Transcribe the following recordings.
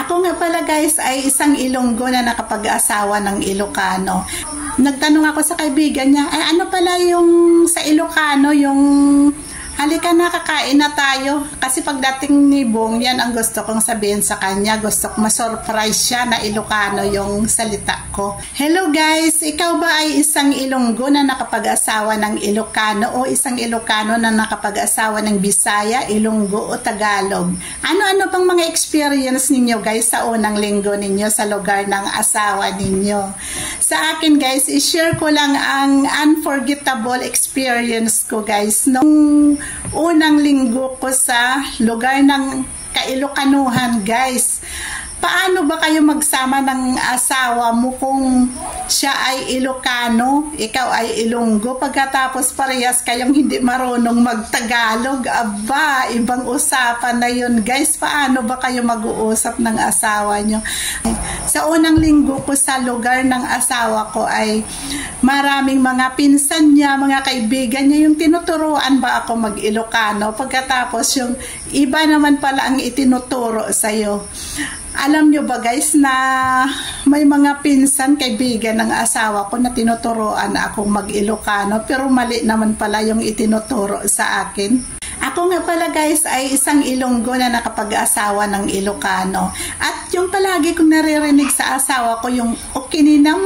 Ako nga pala guys ay isang Ilonggo na nakapag-asawa ng Ilocano. Nagtanong ako sa kaibigan niya, ay ano pala yung sa Ilocano, yung halika na kakain na tayo. Kasi pagdating ni Bong, yan ang gusto kong sabihin sa kanya. Gusto kong ma-surprise siya na Ilocano yung salita ko. Hello guys, ikaw ba ay isang Ilonggo na nakapag-asawa ng Ilocano o isang Ilocano na nakapag-asawa ng Bisaya, Ilonggo o Tagalog? Ano-ano bang mga experience ninyo guys sa unang linggo ninyo sa lugar ng asawa ninyo? Sa akin guys, i-share ko lang ang unforgettable experience ko guys nung unang linggo ko sa lugar ng Kailokanuhan guys. Paano ba kayo magsama ng asawa mo kung siya ay Ilocano, ikaw ay Ilonggo, pagkatapos parehas kayong hindi marunong magtagalog? Aba, ibang usapan na yun guys. Paano ba kayo mag-uusap ng asawa nyo? Sa unang linggo ko sa lugar ng asawa ko ay maraming mga pinsan niya, mga kaibigan niya yung tinuturuan ba ako mag-Ilocano, pagkatapos yung iba naman pala ang itinuturo sa'yo. Alam nyo ba guys na may mga pinsan, kaibigan ng asawa ko na tinuturoan na akong mag-Ilocano, pero mali naman pala yung itinuturo sa akin. Ako nga pala guys ay isang Ilonggo na nakapag-asawa ng Ilocano. At yung palagi kong naririnig sa asawa ko yung okininam.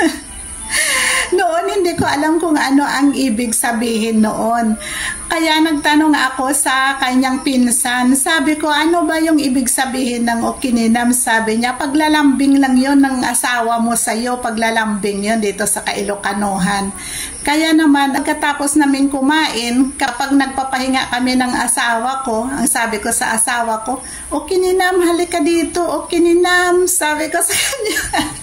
Noon hindi ko alam kung ano ang ibig sabihin noon. Kaya nagtanong ako sa kanyang pinsan. Sabi ko, ano ba yung ibig sabihin ng okininam? Sabi niya, paglalambing lang yon ng asawa mo sa'yo. Paglalambing yon dito sa Kailokanuhan. Kaya naman, pagkatapos namin kumain, kapag nagpapahinga kami ng asawa ko, ang sabi ko sa asawa ko, okininam, halika dito, okininam. Sabi ko sa kanya.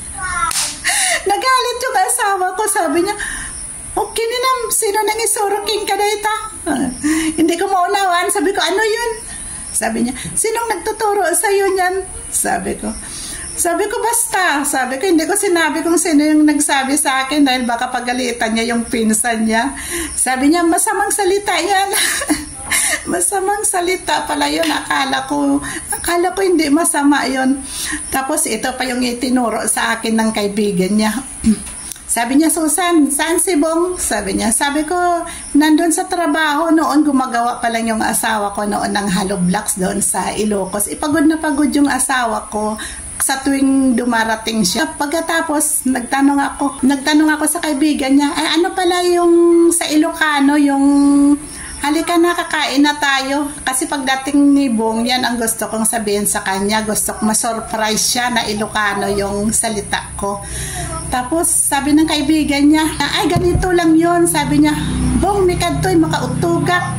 Nagalit yung asawa ko, sabi niya, okay ninam, sino nang isuruking ka dito? Hindi ko maunawaan. Sabi ko, ano yun? Sabi niya, sinong nagtuturo sa'yo niyan? Sabi ko, basta. Sabi ko, hindi ko sinabi kung sino yung nagsabi sa akin dahil baka pagalitan niya yung pinsan niya. Sabi niya, masamang salita yan. Masamang salita pala yun. Akala ko hindi masama yun. Tapos ito pa yung itinuro sa akin ng kaibigan niya. Sabi niya, Susan, saan si Bong? Sabi niya, sabi ko, nandun sa trabaho noon, gumagawa pa lang yung asawa ko noon ng hollow blocks doon sa Ilocos. Ipagod na pagod yung asawa ko sa tuwing dumarating siya. Pagkatapos, nagtanong ako sa kaibigan niya, ay ano pala yung sa Ilocano, yung halika na kakain na tayo. Kasi pagdating ni Bong, yan ang gusto kong sabihin sa kanya. Gusto kong ma-surprise siya na Ilocano yung salita ko. Tapos sabi ng kaibigan niya, ay ganito lang yon. Sabi niya, Bong, mikadtoy makautugak.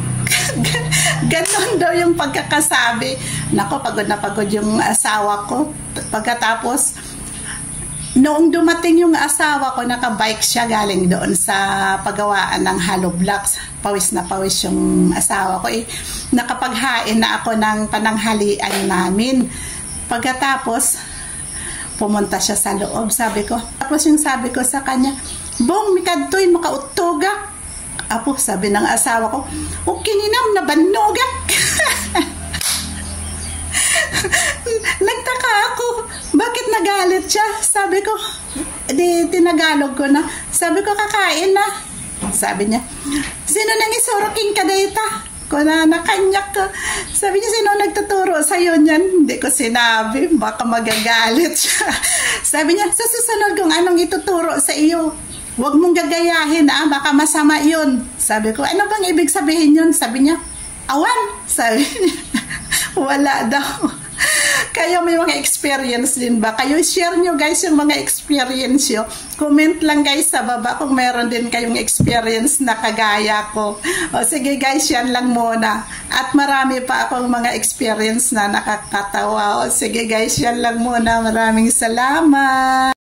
Ganon daw yung pagkakasabi. Nako, pagod na pagod yung asawa ko. Pagkatapos, noong dumating yung asawa ko, nakabike siya galing doon sa paggawaan ng hollow blocks. Pawis na pawis yung asawa ko. Nakapaghain na ako ng pananghalian namin. Pagkatapos, pumunta siya sa loob, sabi ko. Tapos yung sabi ko sa kanya, Bong, mikadtoy makautugak. Apo, sabi ng asawa ko, ukininam na banugak. Nagtaka ako, bakit nagalit siya? Sabi ko, tinagalog ko na. Sabi ko, kakain na. Sabi niya, sino nang isuruking ka data? Ko na nakanyak ko. Sabi niya, sino nagtuturo sa'yo niyan? Hindi ko sinabi, baka magagalit siya. Sabi niya, sa susunod kung anong ituturo sa iyo, huwag mong gagayahin, baka masama yun. Sabi ko, ano bang ibig sabihin yun? Sabi niya, awan. Sabi niya, wala daw. Kayo may mga experience din ba? Kayo share nyo guys yung mga experience nyo. Comment lang guys sa baba kung meron din kayong experience na kagaya ko. O sige guys, yan lang muna. At marami pa akong mga experience na nakakatawa. O sige guys, yan lang muna. Maraming salamat.